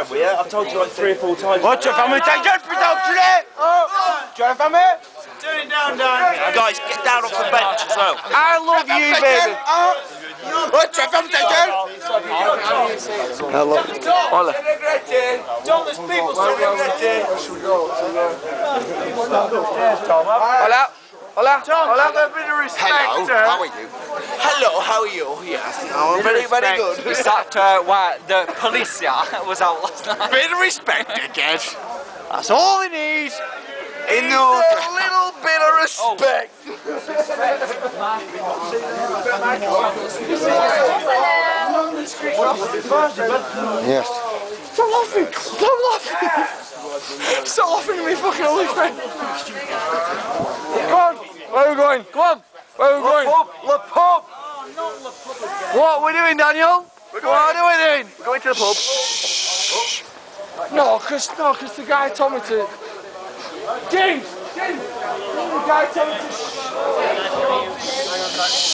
with you. I've told you like 3 or 4 times. What's your family? Take your production it! Do you have family? Turn it down, Dan. Guys, get down off the bench as well. I love you, baby. What's your family? Hello. Hola. Tom, there's people celebrating. Hola. Hola. Tom, Hola. have a bit of respect. Hello, how are you? Hello, how are you? Yes, I'm very, very good. Is that why the policia was out last night? Bit of respect, dickhead. That's all he needs. In a little bit of respect. Yes. Stop laughing! Stop laughing! Stop laughing at me, fucking holy friend! Come on! Where are we going? Come on! Where are we going? Le pub. What are we doing, Daniel? What are we doing? We're going to the pub. No, cause the guy told me to. James! The guy told me to.